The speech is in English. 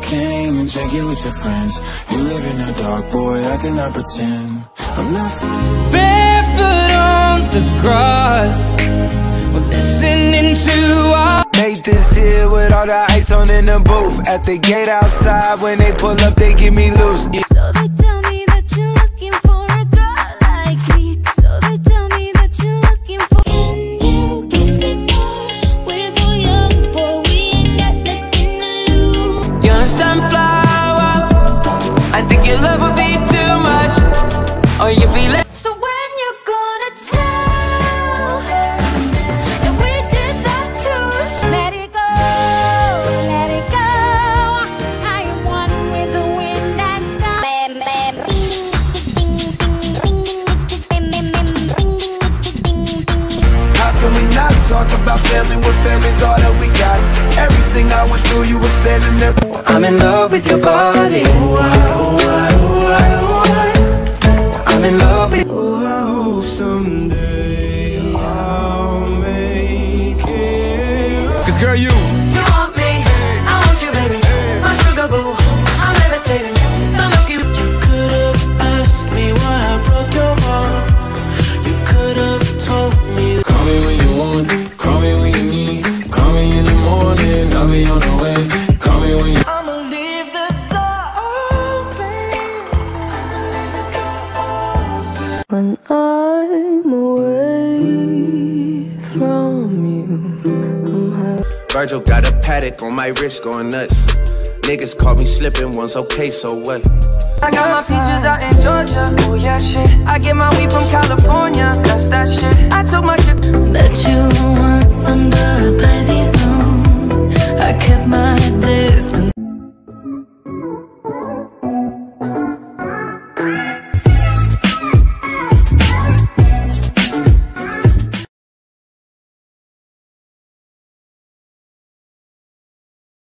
came and drank it with your friends. You live in the dark, boy, I cannot pretend. I'm not barefoot on the grass, we're listening to our made this here with all the ice on in the booth. At the gate outside, when they pull up, they give me loose. So they tell me that you're looking for a girl like me. So they tell me that you're looking for. Can you kiss me more? We're so young, boy, we ain't got nothing to lose. You're a sunflower, I think your love would be too much, or you'd be like. So when you're gonna tell that we did that too? Let it go, let it go. I am one with the wind and sky. How can we not talk about family when family's all that we got? Everything I went through, you were standing there. I'm in love with your body. I'm in love with. Oh, I hope someday I'll make it. Cause girl, you want me, I want you, baby, my sugar boo, I'm levitating. I'm looking. You could have asked me why I broke your heart. You could have told me. Call me when you want, call me when you need. Call me in the morning, I'll be on the way. Call me when you. I'ma leave the door open. When I'm away from you, I'm happy. Virgil got a paddock on my wrist going nuts. Niggas caught me slipping once, okay, so what? I got my peaches out in Georgia. Oh yeah, shit. I get my weed from California. That's that shit. I took my shit. Bet you once under a Pisces moon.